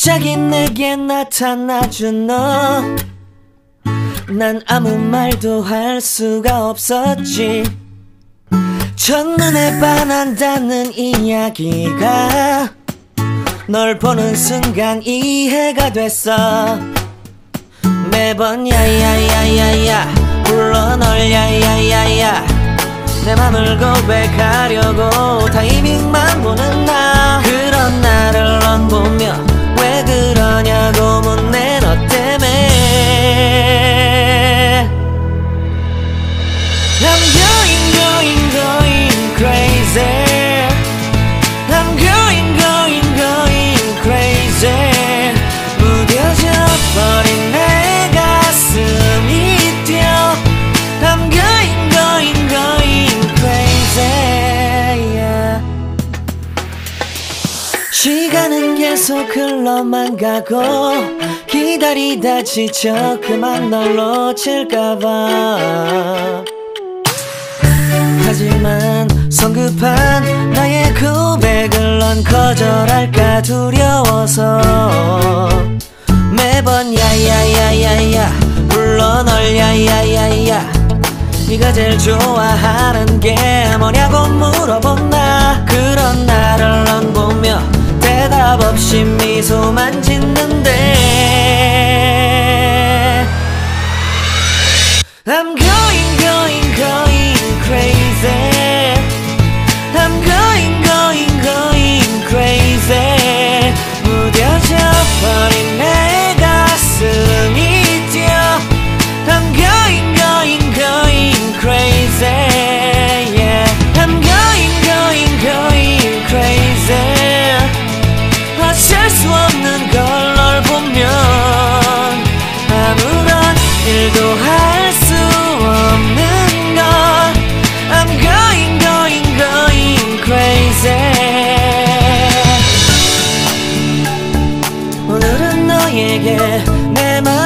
갑자기 내게 나타나준 너, 난 아무 말도 할 수가 없었지. 첫눈에 반한다는 이야기가 널 보는 순간 이해가 됐어. 매번 야야야야야 불러 널 야야야야, 내 맘을 고백하려고 타이밍만 보는 나. 그런 나를 넌 보며 왜 그러냐고 묻네, 너 때문에. I'm going crazy. I'm going crazy. 무뎌져 버린 내 가슴이 뛰어. I'm going crazy, yeah. 시간은 계속 흘러만 가고 기다리다 지쳐 그만 널 놓칠까봐. 하지만 성급한 나의 고백을 넌 거절할까 두려워서 매번 야야야야야 불러 널 야야야야. 네가 제일 좋아하는 게 뭐냐고 물어본 나. 그런 나를 넌 보며 대답 없이 미소만 짓는데 I'm going crazy. I'm going crazy. 무뎌져 버린 내 가슴이 뛰어. I'm going crazy, yeah. I'm going crazy. 어쩔 수 없는 걸 널 보면 아무런 일도 할 수 없는 걸. I'm going crazy. 오늘은 너에게 내 맘